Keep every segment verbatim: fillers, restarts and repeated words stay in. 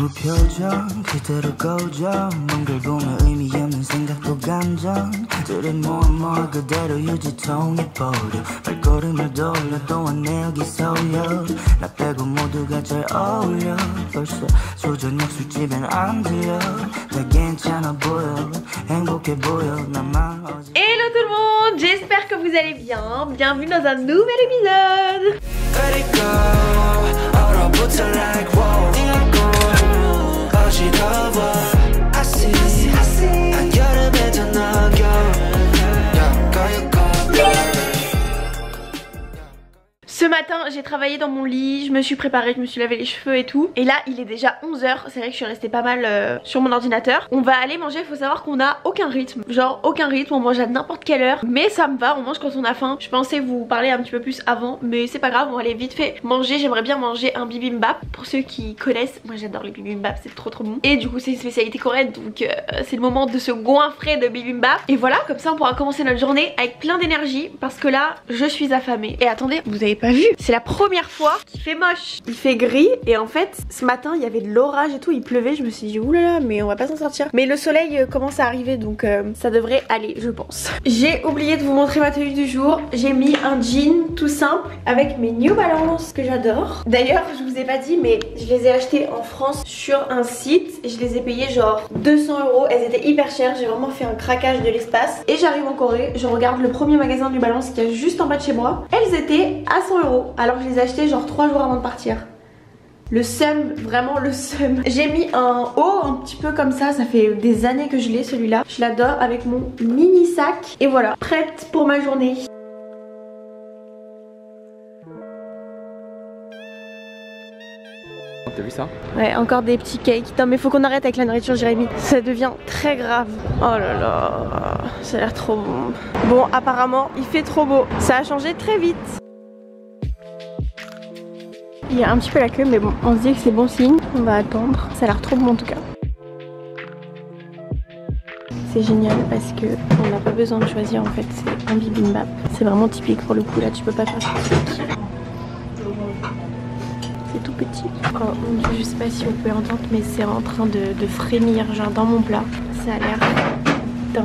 무표정 그대로 고정 넌 보면 의미 없는 생각도 감정 들은 뭐뭐 그대로 유지통해버려 발걸음을 돌려 또한 내 여기 서려 나 빼고 모두가 잘 어울려 벌써 소저녁 술집엔 안 들려 다 괜찮아 보여 행복해 보여 나만 어제 Hello tout le monde, j'espère que vous allez bien. Bienvenue dans un nouvel épisode. Ce matin j'ai travaillé dans mon lit, je me suis préparée, je me suis lavé les cheveux et tout. Et là il est déjà onze heures, c'est vrai que je suis restée pas mal euh, sur mon ordinateur. On va aller manger, il faut savoir qu'on a aucun rythme. Genre aucun rythme, on mange à n'importe quelle heure. Mais ça me va, on mange quand on a faim. Je pensais vous parler un petit peu plus avant, mais c'est pas grave, on va aller vite fait manger. J'aimerais bien manger un bibimbap. Pour ceux qui connaissent, moi j'adore les bibimbap, c'est trop trop bon. Et du coup c'est une spécialité coréenne, donc euh, c'est le moment de se goinfrer de bibimbap. Et voilà, comme ça on pourra commencer notre journée avec plein d'énergie. Parce que là, je suis affamée. Et attendez, vous avez pas vu, c'est la première fois qu'il fait moche. Il fait gris et en fait ce matin il y avait de l'orage et tout, il pleuvait. Je me suis dit oulala mais on va pas s'en sortir. Mais le soleil euh, commence à arriver donc euh, ça devrait aller je pense. J'ai oublié de vous montrer ma tenue du jour. J'ai mis un jean tout simple avec mes New Balance que j'adore. D'ailleurs je vous ai pas dit mais je les ai achetés en France sur un site. Je les ai payés genre deux cents euros. Elles étaient hyper chères, j'ai vraiment fait un craquage de l'espace. Et j'arrive en Corée, je regarde le premier magasin New Balance qui est juste en bas de chez moi. Elles étaient à cent euros. Alors je les ai achetés genre trois jours avant de partir. Le seum, vraiment le seum. J'ai mis un haut un petit peu comme ça, ça fait des années que je l'ai celui-là. Je l'adore avec mon mini sac. Et voilà, prête pour ma journée. T'as vu ça? Ouais, encore des petits cakes. Non mais faut qu'on arrête avec la nourriture Jérémy. Ça devient très grave. Oh là là, ça a l'air trop bon. Bon apparemment il fait trop beau. Ça a changé très vite. Il y a un petit peu la queue mais bon on se dit que c'est bon signe. On va attendre, ça a l'air trop bon en tout cas. C'est génial parce que on n'a pas besoin de choisir en fait, c'est un bibimbap. C'est vraiment typique pour le coup là, tu peux pas faire ça. C'est tout petit. Oh mon dieu, je sais pas si vous pouvez entendre mais c'est en train de, de frémir genre dans mon plat. Ça a l'air dingue.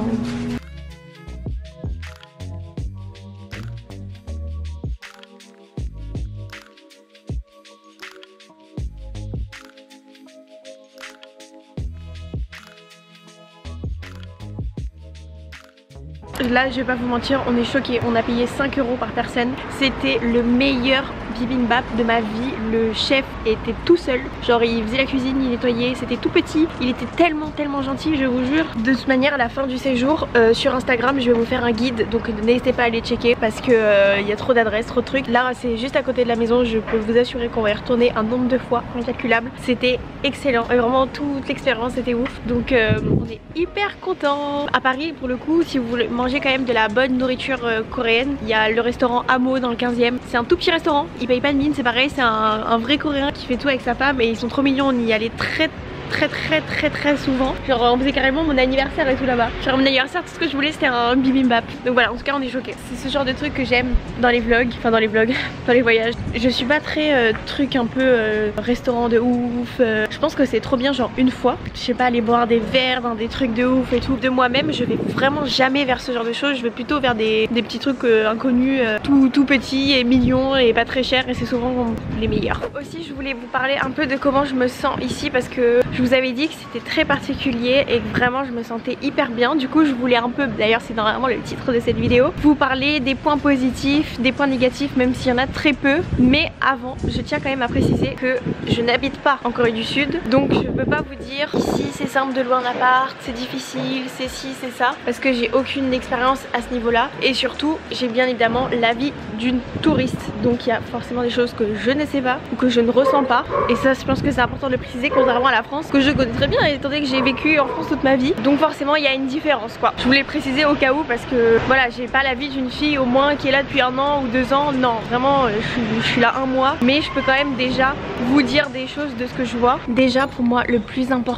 Là je vais pas vous mentir, on est choqués, on a payé cinq euros par personne. C'était le meilleur bibimbap de ma vie. Le chef était tout seul, genre il faisait la cuisine, il nettoyait, c'était tout petit. Il était tellement tellement gentil, je vous jure. De toute manière à la fin du séjour euh, sur Instagram je vais vous faire un guide. Donc n'hésitez pas à aller checker parce que euh, y a trop d'adresses, trop de trucs. Là c'est juste à côté de la maison, je peux vous assurer qu'on va y retourner un nombre de fois incalculable. C'était excellent et vraiment toute l'expérience était ouf. Donc euh, on est hyper contents. À Paris pour le coup, si vous voulez manger quand même de la bonne nourriture euh, coréenne, il y a le restaurant Amo dans le quinzième. C'est un tout petit restaurant, il paye pas de mine, c'est pareil, c'est un, un vrai coréen qui fait tout avec sa femme et ils sont trop mignons. On y allait très très très très très souvent. Genre on faisait carrément mon anniversaire et tout là-bas. Genre mon anniversaire, tout ce que je voulais c'était un bibimbap. Donc voilà, en tout cas on est choqués. C'est ce genre de truc que j'aime dans les vlogs, enfin dans les vlogs, dans les voyages. Je suis pas très euh, truc un peu euh, restaurant de ouf. Euh, je pense que c'est trop bien genre une fois. Je sais pas, aller boire des verres dans des trucs de ouf et tout. De moi-même je vais vraiment jamais vers ce genre de choses. Je vais plutôt vers des, des petits trucs euh, inconnus, euh, tout, tout petits et mignons et pas très chers. Et c'est souvent les meilleurs. Aussi je voulais vous parler un peu de comment je me sens ici parce que je vous avais dit que c'était très particulier et que vraiment je me sentais hyper bien. Du coup je voulais un peu, d'ailleurs c'est normalement le titre de cette vidéo, vous parler des points positifs, des points négatifs même s'il y en a très peu. Mais avant je tiens quand même à préciser que je n'habite pas en Corée du Sud. Donc je peux pas vous dire ici c'est simple de louer un appart, c'est difficile, c'est ci, c'est ça. Parce que j'ai aucune expérience à ce niveau là. Et surtout j'ai bien évidemment l'avis d'une touriste. Donc il y a forcément des choses que je ne sais pas ou que je ne ressens pas. Et ça je pense que c'est important de le préciser contrairement à la France que je connais très bien étant donné que j'ai vécu en France toute ma vie. Donc forcément il y a une différence quoi. Je voulais préciser au cas où parce que voilà, j'ai pas la vie d'une fille au moins qui est là depuis un an ou deux ans. Non, vraiment je suis, je suis là un mois. Mais je peux quand même déjà vous dire des choses de ce que je vois. Déjà pour moi le plus important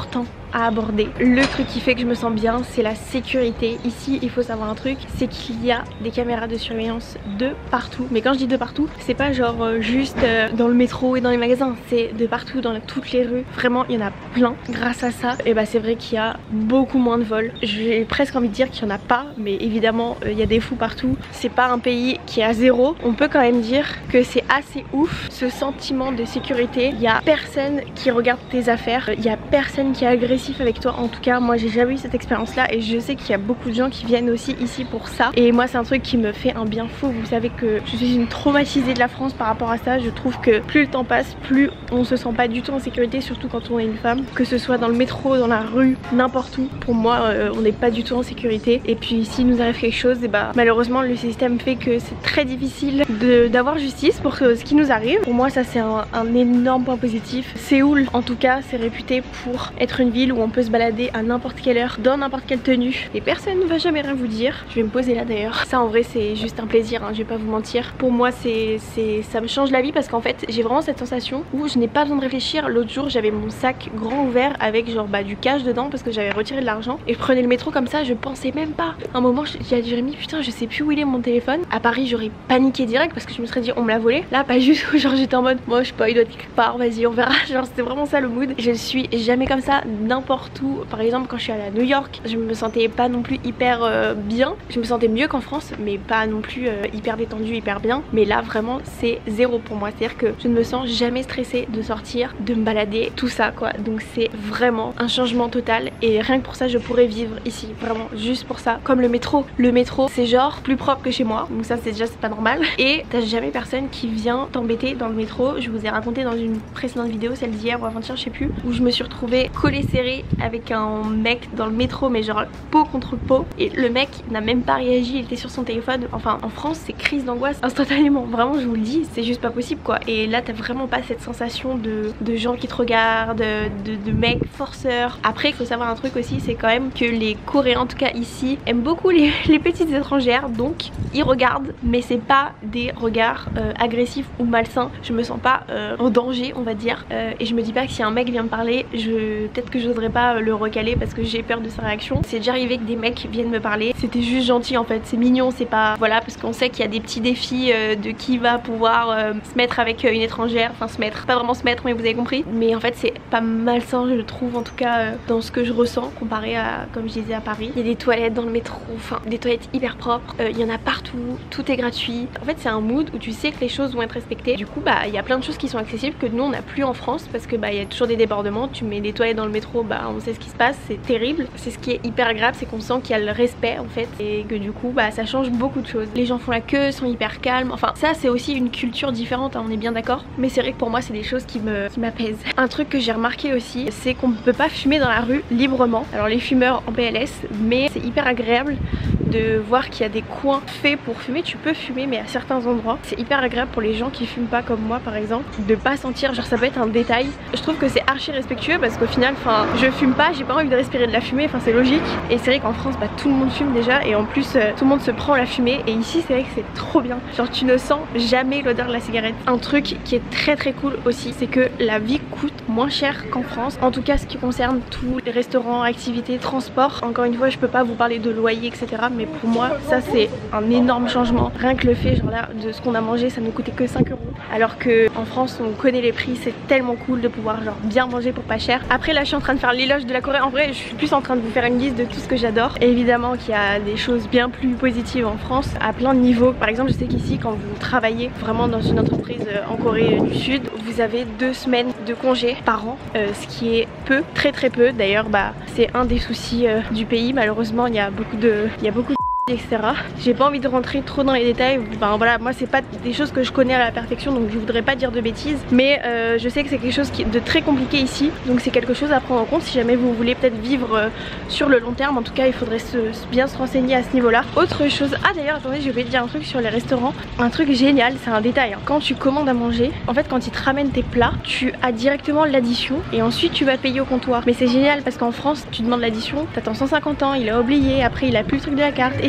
à aborder. Le truc qui fait que je me sens bien, c'est la sécurité. Ici, il faut savoir un truc, c'est qu'il y a des caméras de surveillance de partout. Mais quand je dis de partout, c'est pas genre euh, juste euh, dans le métro et dans les magasins, c'est de partout, dans la, toutes les rues. Vraiment, il y en a plein. Grâce à ça, et bah c'est vrai qu'il y a beaucoup moins de vols. J'ai presque envie de dire qu'il y en a pas, mais évidemment, euh, il y a des fous partout. C'est pas un pays qui est à zéro. On peut quand même dire que c'est assez ouf, ce sentiment de sécurité. Il y a personne qui regarde tes affaires, il y a personne qui est agressif avec toi. En tout cas, moi j'ai jamais eu cette expérience là et je sais qu'il y a beaucoup de gens qui viennent aussi ici pour ça. Et moi c'est un truc qui me fait un bien fou. Vous savez que je suis une traumatisée de la France par rapport à ça. Je trouve que plus le temps passe, plus on se sent pas du tout en sécurité, surtout quand on est une femme. Que ce soit dans le métro, dans la rue, n'importe où. Pour moi, euh, on n'est pas du tout en sécurité. Et puis s'il nous arrive quelque chose, et bah malheureusement le système fait que c'est très difficile d'avoir justice pour ce qui nous arrive. Pour moi ça c'est un, un énorme point positif. Séoul en tout cas c'est réputé pour être une ville où on peut se balader à n'importe quelle heure, dans n'importe quelle tenue et personne ne va jamais rien vous dire. Je vais me poser là d'ailleurs. Ça en vrai c'est juste un plaisir, hein, je vais pas vous mentir. Pour moi c'est ça me change la vie parce qu'en fait j'ai vraiment cette sensation où je n'ai pas besoin de réfléchir. L'autre jour j'avais mon sac grand ouvert avec genre bah, du cash dedans parce que j'avais retiré de l'argent et je prenais le métro comme ça, je pensais même pas. Un moment j'ai dit à Jérémy putain je sais plus où il est mon téléphone. À Paris j'aurais paniqué direct parce que je me serais dit on me l'a volé. Là pas juste où genre j'étais en mode moi je sais pas il doit être quelque part, vas-y on verra. Genre c'était vraiment ça le mood. Je suis jamais comme ça n'importe où. Par exemple quand je suis allée à New York je me sentais pas non plus hyper euh, bien. Je me sentais mieux qu'en France mais pas non plus euh, hyper détendue, hyper bien. Mais là vraiment c'est zéro pour moi. C'est à dire que je ne me sens jamais stressée de sortir, de me balader, tout ça quoi. Donc c'est vraiment un changement total et rien que pour ça je pourrais vivre ici. Vraiment juste pour ça. Comme le métro. Le métro c'est genre plus propre que chez moi. Donc ça c'est déjà c'est pas normal. Et t'as jamais personne qui vient t'embêter dans le métro. Je vous ai raconté dans une précédente vidéo, celle d'hier ou avant-hier je sais plus, où je me suis retrouvée collée serrée avec un mec dans le métro mais genre peau contre peau et le mec n'a même pas réagi, il était sur son téléphone. Enfin en France c'est crise d'angoisse instantanément, vraiment je vous le dis, c'est juste pas possible quoi. Et là t'as vraiment pas cette sensation de, de gens qui te regardent, de, de mecs forceurs. Après il faut savoir un truc aussi, c'est quand même que les Coréens en tout cas ici aiment beaucoup les, les petites étrangères, donc ils regardent mais c'est pas des regards euh, agressifs ou malsains. Je me sens pas euh, en danger on va dire euh, et je me dis pas que si un mec vient me parler je peut-être que je voudrais pas le recaler parce que j'ai peur de sa réaction. C'est déjà arrivé que des mecs viennent me parler, c'était juste gentil en fait, c'est mignon, c'est pas voilà parce qu'on sait qu'il y a des petits défis euh, de qui va pouvoir euh, se mettre avec une étrangère, enfin se mettre, pas vraiment se mettre mais vous avez compris. Mais en fait c'est pas malsain je trouve en tout cas euh, dans ce que je ressens comparé à comme je disais à Paris. Il y a des toilettes dans le métro, enfin des toilettes hyper propres, euh, il y en a partout, tout est gratuit. En fait c'est un mood où tu sais que les choses vont être respectées. Du coup bah il y a plein de choses qui sont accessibles que nous on n'a plus en France parce que bah il y a toujours des débordements. Tu mets des toilettes dans le métro, bah on sait ce qui se passe, c'est terrible. C'est ce qui est hyper agréable, c'est qu'on sent qu'il y a le respect en fait et que du coup bah ça change beaucoup de choses. Les gens font la queue, sont hyper calmes, enfin ça c'est aussi une culture différente hein, on est bien d'accord. Mais c'est vrai que pour moi c'est des choses qui me qui m'apaisent. Un truc que j'ai remarqué aussi c'est qu'on ne peut pas fumer dans la rue librement. Alors les fumeurs en P L S, mais c'est hyper agréable de voir qu'il y a des coins faits pour fumer. Tu peux fumer mais à certains endroits. C'est hyper agréable pour les gens qui fument pas comme moi par exemple, de pas sentir, genre ça peut être un détail. Je trouve que c'est archi respectueux parce qu'au final enfin je fume pas, j'ai pas envie de respirer de la fumée, enfin c'est logique. Et c'est vrai qu'en France bah tout le monde fume déjà et en plus euh, tout le monde se prend la fumée et ici c'est vrai que c'est trop bien. Genre tu ne sens jamais l'odeur de la cigarette. Un truc qui est très très cool aussi c'est que la vie coûte moins cher qu'en France. En tout cas ce qui concerne tous les restaurants, activités, transports. Encore une fois je peux pas vous parler de loyer etc, mais pour moi ça c'est un énorme changement. Rien que le fait genre là de ce qu'on a mangé ça nous coûtait que cinq euros alors que en France on connaît les prix, c'est tellement cool de pouvoir genre bien manger pour pas cher. Après là je suis en train de faire l'éloge de la Corée, en vrai je suis plus en train de vous faire une liste de tout ce que j'adore. Et évidemment qu'il y a des choses bien plus positives en France à plein de niveaux. Par exemple je sais qu'ici quand vous travaillez vraiment dans une entreprise en Corée du Sud vous avez deux semaines de congé par an, euh, ce qui est peu, très très peu. D'ailleurs bah c'est un des soucis euh, du pays malheureusement. Il y a beaucoup de il y a beaucoup de etc. J'ai pas envie de rentrer trop dans les détails, enfin voilà moi c'est pas des choses que je connais à la perfection donc je voudrais pas dire de bêtises, mais euh, je sais que c'est quelque chose qui est de très compliqué ici, donc c'est quelque chose à prendre en compte si jamais vous voulez peut-être vivre euh, sur le long terme. En tout cas il faudrait se, bien se renseigner à ce niveau là. Autre chose, ah d'ailleurs attendez j'ai oublié de dire un truc sur les restaurants, un truc génial, c'est un détail hein. Quand tu commandes à manger, en fait quand ils te ramènent tes plats tu as directement l'addition et ensuite tu vas payer au comptoir. Mais c'est génial parce qu'en France tu demandes l'addition, t'attends cent cinquante ans, il a oublié, après il a plus le truc de la carte et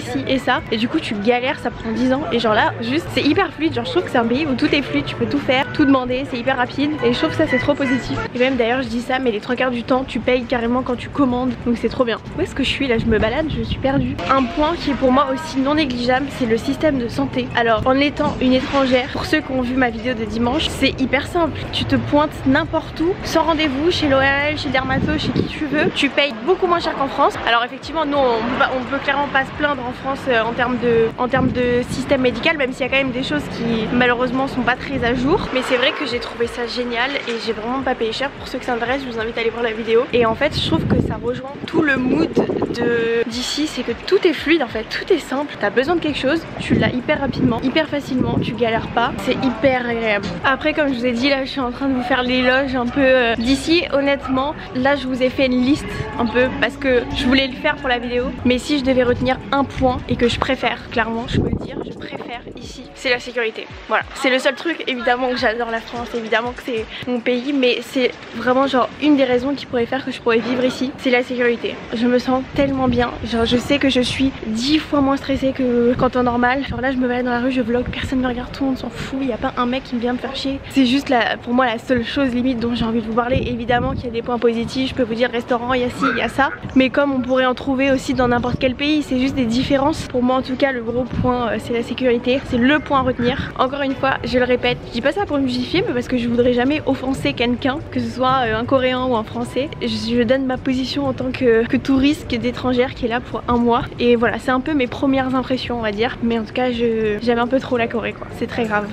ci et ça, et du coup tu galères, ça prend dix ans, et genre là juste c'est hyper fluide, genre je trouve que c'est un pays où tout est fluide, tu peux tout faire, tout demander, c'est hyper rapide, et je trouve que ça c'est trop positif. Et même d'ailleurs je dis ça, mais les trois quarts du temps tu payes carrément quand tu commandes, donc c'est trop bien. Où est-ce que je suis là? Je me balade, je suis perdue. Un point qui est pour moi aussi non négligeable, c'est le système de santé. Alors en étant une étrangère, pour ceux qui ont vu ma vidéo de dimanche, c'est hyper simple, tu te pointes n'importe où, sans rendez-vous, chez l'O R L, chez le dermato, chez qui tu veux, tu payes beaucoup moins cher qu'en France. Alors effectivement nous on peut, on peut clairement pas se plaindre en France euh, en termes de, en termes de système médical, même s'il y a quand même des choses qui malheureusement sont pas très à jour, mais c'est vrai que j'ai trouvé ça génial et j'ai vraiment pas payé cher. Pour ceux que ça intéresse, je vous invite à aller voir la vidéo. Et en fait je trouve que ça rejoint tout le mood d'ici, c'est que tout est fluide en fait, tout est simple, t'as besoin de quelque chose, tu l'as hyper rapidement, hyper facilement, tu galères pas, c'est hyper agréable. Après comme je vous ai dit là je suis en train de vous faire l'éloge un peu euh, d'ici. Honnêtement là je vous ai fait une liste un peu parce que je voulais le faire pour la vidéo, mais si je devais retenir un point et que je préfère, clairement je peux le dire, je préfère ici, c'est la sécurité. Voilà, c'est le seul truc. Évidemment que j'adore la France, évidemment que c'est mon pays, mais c'est vraiment genre une des raisons qui pourrait faire que je pourrais vivre ici, c'est la sécurité. Je me sens tellement bien, genre je sais que je suis dix fois moins stressée que quand en normal. Genre là je me balade dans la rue, je vlog, personne me regarde, tout le monde s'en fout, il n'y a pas un mec qui vient me faire chier. C'est juste la, pour moi la seule chose limite dont j'ai envie de vous parler. Évidemment qu'il y a des points positifs, je peux vous dire restaurant, il y a ci, il y a ça, mais comme on pourrait en trouver aussi dans n'importe quel pays, c'est juste des différences. Pour moi en tout cas le gros point euh, c'est la sécurité, c'est le point à retenir. Encore une fois je le répète, je dis pas ça pour me justifier mais parce que je voudrais jamais offenser quelqu'un, que ce soit euh, un coréen ou un français. Je, je donne ma position en tant que, que touriste, que d'étrangère qui est là pour un mois, et voilà c'est un peu mes premières impressions on va dire, mais en tout cas je j'aime un peu trop la Corée quoi, c'est très grave.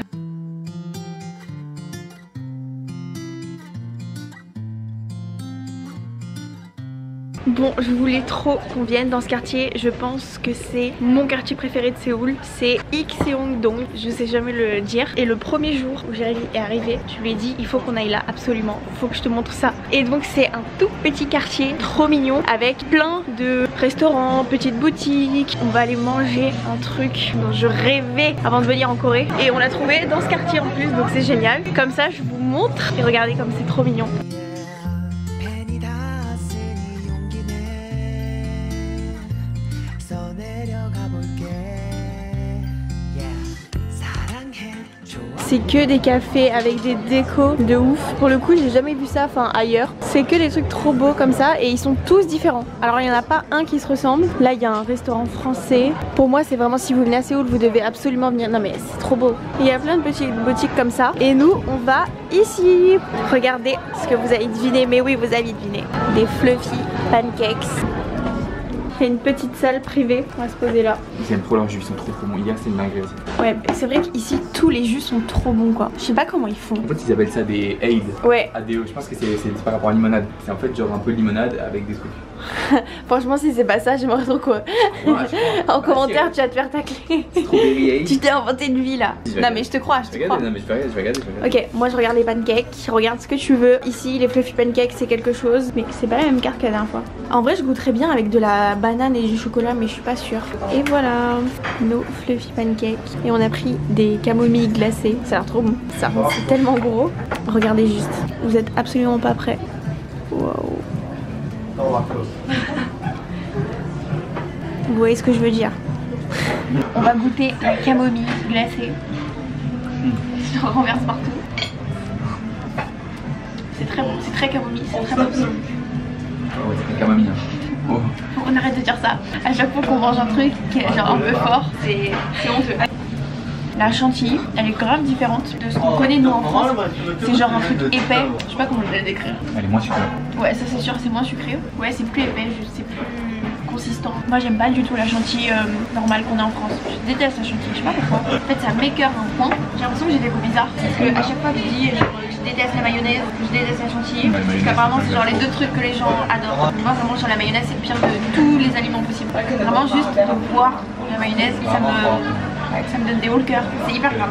Bon, je voulais trop qu'on vienne dans ce quartier, je pense que c'est mon quartier préféré de Séoul, c'est Ikseongdong, je sais jamais le dire. Et le premier jour où Jérémy est arrivé, je lui ai dit il faut qu'on aille là absolument, faut que je te montre ça. Et donc c'est un tout petit quartier, trop mignon, avec plein de restaurants, petites boutiques. On va aller manger un truc dont je rêvais avant de venir en Corée, et on l'a trouvé dans ce quartier en plus, donc c'est génial. Comme ça je vous montre, et regardez comme c'est trop mignon. C'est que des cafés avec des décos de ouf. Pour le coup j'ai jamais vu ça enfin ailleurs. C'est que des trucs trop beaux comme ça, et ils sont tous différents. Alors il n'y en a pas un qui se ressemble. Là il y a un restaurant français. Pour moi c'est vraiment, si vous venez à Séoul vous devez absolument venir. Non mais c'est trop beau. Il y a plein de petites boutiques comme ça. Et nous on va ici. Regardez ce que vous avez deviné. Mais oui vous avez deviné. Des fluffy pancakes. Il y a une petite salle privée, on va se poser là. Ils aiment trop leurs jus, ils sont trop trop bons. Hier c'est une dinguerie aussi. Ouais, c'est vrai qu'ici tous les jus sont trop bons quoi. Je sais pas comment ils font. En fait ils appellent ça des aid. Ouais. A D O, je pense que c'est par rapport à limonade. C'est en fait genre un peu de limonade avec des trucs. Franchement si c'est pas ça j'aimerais trop quoi. Ouais, en commentaire ah, tu vas te faire tacler. Tu t'es inventé une vie là. Je non mais je te crois, je te regarde, crois. Non mais je vais regarder, je vais regarder, je vais regarder. Ok, moi je regarde les pancakes, regarde ce que tu veux. Ici les fluffy pancakes c'est quelque chose, mais c'est pas la même carte que la dernière fois. En vrai je goûterais bien avec de la banane et du chocolat, mais je suis pas sûre. Et voilà nos fluffy pancakes. Et on a pris des camomilles glacées, ça a l'air trop bon. Ça c'est tellement gros. Regardez juste, vous êtes absolument pas prêts. Waouh. Vous voyez ce que je veux dire. On va goûter la camomille glacée. Je renverse partout. C'est très bon, c'est très camomille, c'est très bon. Ouais, c'est très camomille. Oh. Faut qu'on arrête de dire ça. À chaque fois qu'on mange un truc qui est genre un peu fort, c'est honteux. La chantilly, elle est grave différente de ce qu'on connaît nous en France. C'est genre un truc épais, je sais pas comment le décrire. Elle est moins sucrée. Ouais, ça c'est sûr, c'est moins sucré. Ouais, c'est plus épais, c'est plus consistant. Moi j'aime pas du tout la chantilly euh, normale qu'on a en France. Je déteste la chantilly, je sais pas pourquoi. En fait ça m'écoeure un point. J'ai l'impression que j'ai des goûts bizarres. Parce que à chaque fois que je dis je déteste la mayonnaise, je déteste la chantilly, bah, parce qu'apparemment c'est genre les deux trucs que les gens adorent. Moi vraiment sur la mayonnaise c'est le pire de tous les aliments possibles. Vraiment juste de boire la mayonnaise et ça me, ça me donne des hauts le cœur. C'est hyper grave.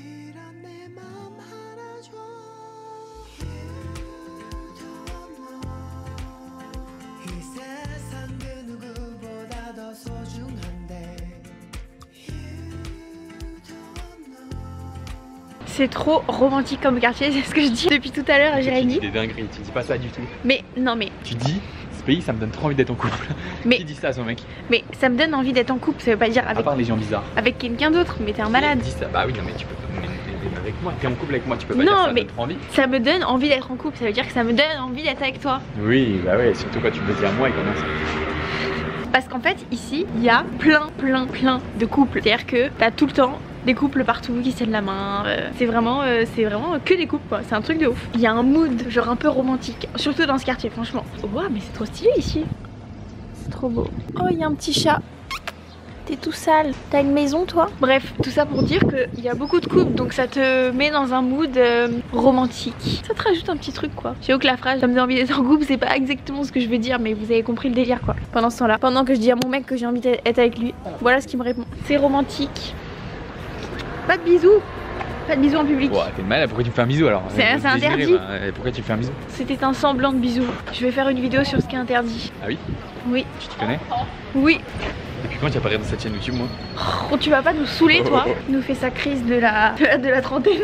C'est trop romantique comme quartier, c'est ce que je dis depuis tout à l'heure à Jérémy. Tu dis des dingueries, tu dis pas ça du tout. Mais non mais... Tu dis pays, ça me donne trop envie d'être en couple. Mais, qui dit ça à son mec? Mais ça me donne envie d'être en couple, ça veut pas dire avec, à part les gens bizarres. Avec quelqu'un d'autre, mais t'es un malade. Dis ça, bah oui, non mais tu peux pas, mais, mais avec moi, t'es en couple avec moi, tu peux pas non, dire ça, mais trop envie. Ça me donne envie d'être en couple, ça veut dire que ça me donne envie d'être avec toi. Oui, bah ouais, surtout quand tu peux dire moi et comment ça. Parce qu'en fait, ici, il y a plein, plein, plein de couples. C'est-à-dire que t'as tout le temps des couples partout qui se tiennent la main. Euh, c'est vraiment, euh, c'est vraiment que des couples quoi. C'est un truc de ouf. Il y a un mood genre un peu romantique, surtout dans ce quartier, franchement. Waouh, mais c'est trop stylé ici. C'est trop beau. Oh, il y a un petit chat. T'es tout sale. T'as une maison toi? Bref, tout ça pour dire qu'il y a beaucoup de couples, donc ça te met dans un mood euh, romantique. Ça te rajoute un petit truc quoi. J'avoue que la phrase ça me donne envie d'être en couple, c'est pas exactement ce que je veux dire, mais vous avez compris le délire quoi. Pendant ce temps là, pendant que je dis à mon mec que j'ai envie d'être avec lui, voilà ce qu'il me répond. C'est romantique. Pas de bisous. Pas de bisous en public. Ouais, t'es mal, pourquoi tu me fais un bisou alors? C'est interdit. Bah, pourquoi tu me fais un bisou? C'était un semblant de bisou. Je vais faire une vidéo sur ce qui est interdit. Ah oui? Oui. Tu t'y connais? Oui. Depuis quand tu apparais dans cette chaîne YouTube moi? Oh, tu vas pas nous saouler toi? Oh. Nous fait sa crise de la, de la, de la trentaine.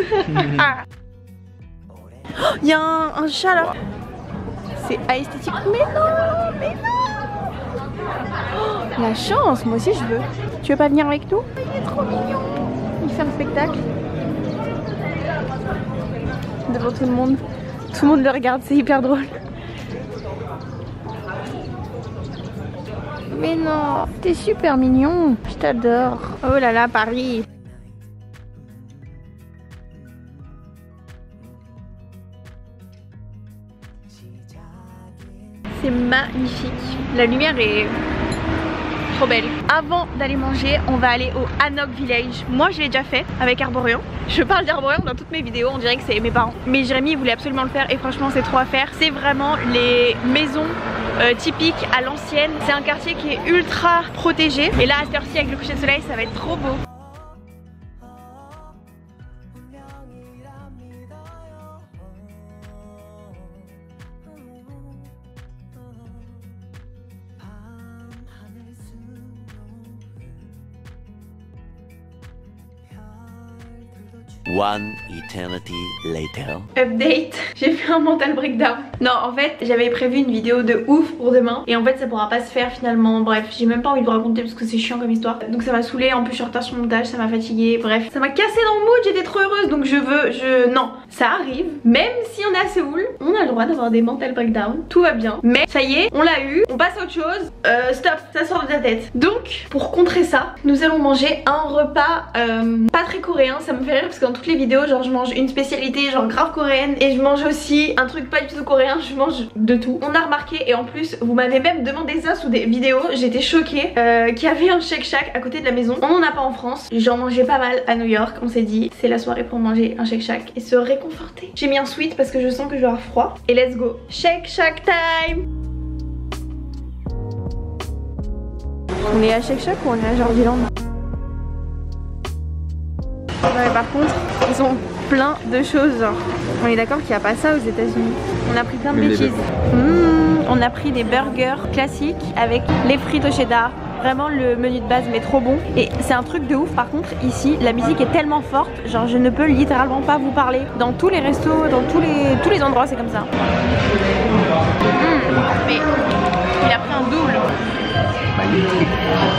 Il y a un, un chat là. C'est esthétique. Mais non, mais non. Oh, la chance, moi aussi je veux. Tu veux pas venir avec nous? Il est trop mignon. Il fait un spectacle. Devant tout le monde. Tout le monde le regarde, c'est hyper drôle. Mais non, t'es super mignon. Je t'adore. Oh là là, Paris. C'est magnifique. La lumière est trop belle. Avant d'aller manger, on va aller au Hanok Village. Moi je l'ai déjà fait avec Arborian. Je parle d'Arborian dans toutes mes vidéos, on dirait que c'est mes parents. Mais Jérémy voulait absolument le faire et franchement c'est trop à faire. C'est vraiment les maisons euh, typiques à l'ancienne. C'est un quartier qui est ultra protégé. Et là à cette heure-ci avec le coucher de soleil ça va être trop beau. One eternity later. Update, j'ai fait un mental breakdown. Non en fait j'avais prévu une vidéo de ouf pour demain et en fait ça pourra pas se faire finalement. Bref, j'ai même pas envie de vous raconter parce que c'est chiant comme histoire. Donc ça m'a saoulée, en plus je suis en retard sur le montage, ça m'a fatiguée. Bref, ça m'a cassé dans le mood, j'étais trop heureuse donc je veux, je... Non, ça arrive. Même si on est à Séoul, on a le droit d'avoir des mental breakdown. Tout va bien. Mais ça y est, on l'a eu, on passe à autre chose. Euh, stop, ça sort de ta tête. Donc pour contrer ça, nous allons manger un repas euh, pas très coréen. Ça me fait rire parce que dans toutes les vidéos genre je mange une spécialité genre grave coréenne et je mange aussi un truc pas du tout coréen, je mange de tout. On a remarqué et en plus vous m'avez même demandé ça sous des vidéos, j'étais choquée euh, qu'il y avait un Shake Shack à côté de la maison. On en a pas en France, j'en mangeais pas mal à New York. On s'est dit c'est la soirée pour manger un Shake Shack et se réconforter. J'ai mis un sweat parce que je sens que je vais avoir froid et let's go, Shake Shack time. On est à Shake Shack ou on est à Jordiland? Ouais, par contre, ils ont plein de choses. Genre. On est d'accord qu'il n'y a pas ça aux États-Unis. On a pris plein de bêtises. Mmh, on a pris des burgers classiques avec les frites au cheddar. Vraiment le menu de base mais trop bon. Et c'est un truc de ouf par contre ici, la musique est tellement forte, genre je ne peux littéralement pas vous parler. Dans tous les restos, dans tous les, tous les endroits c'est comme ça. Mmh, mais il a pris un double. Magnifique.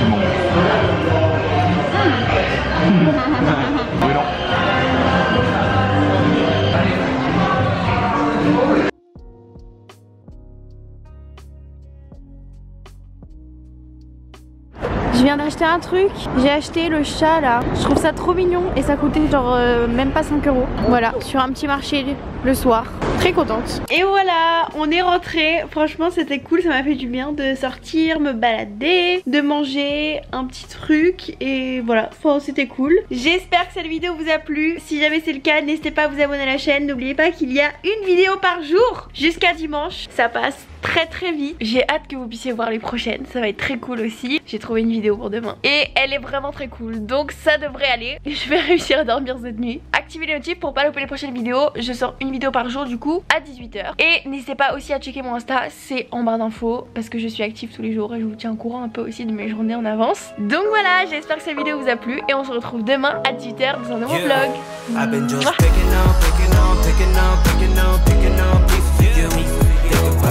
Je viens d'acheter un truc, j'ai acheté le chat là, je trouve ça trop mignon et ça coûtait genre euh, même pas cinq euros. Voilà, sur un petit marché le soir, très contente. Et voilà, on est rentré, franchement c'était cool, ça m'a fait du bien de sortir, me balader, de manger un petit truc et voilà, enfin, c'était cool. J'espère que cette vidéo vous a plu, si jamais c'est le cas n'hésitez pas à vous abonner à la chaîne, n'oubliez pas qu'il y a une vidéo par jour jusqu'à dimanche, ça passe très très vite. J'ai hâte que vous puissiez voir les prochaines, ça va être très cool aussi. J'ai trouvé une vidéo pour demain et elle est vraiment très cool, donc ça devrait aller. Je vais réussir à dormir cette nuit. Activez les notifs pour pas louper les prochaines vidéos, je sors une vidéo par jour du coup à dix-huit heures. Et n'hésitez pas aussi à checker mon Insta, c'est en barre d'infos parce que je suis active tous les jours et je vous tiens au courant un peu aussi de mes journées en avance. Donc voilà, j'espère que cette vidéo vous a plu et on se retrouve demain à dix-huit heures dans un nouveau vlog. Mouah.